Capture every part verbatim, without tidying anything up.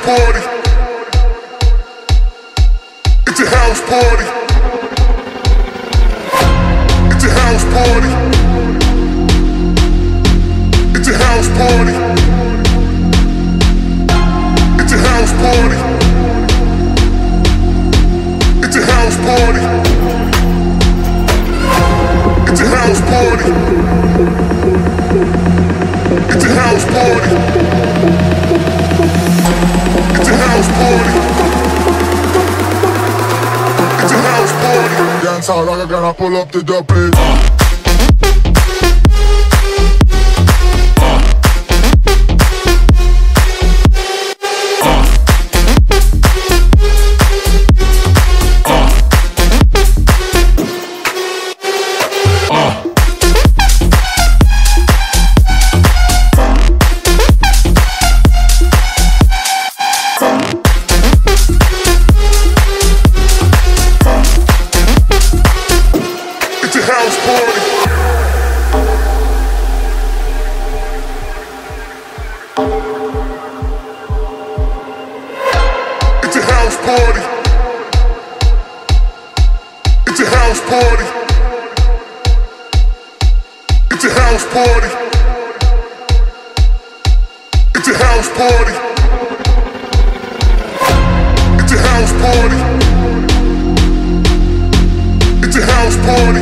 party. It's a house party. It's a house party. It's a house party. It's a house party. It's a house party. It's a house party. It's a house party. It's a house party. It's a house party. Dance hall like a gonna pull up the double. It's a house party. It's a house party. It's a house party. It's a house party. It's a house party. It's a house party.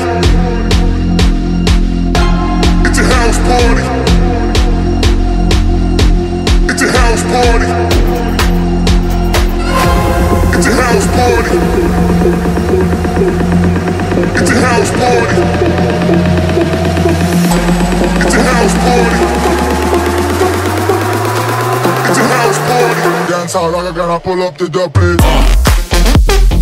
It's a house party. It's a house party. It's a house party. It's a house party. It's a house party. It's a house party. Dance hall like a gonna pull up the double.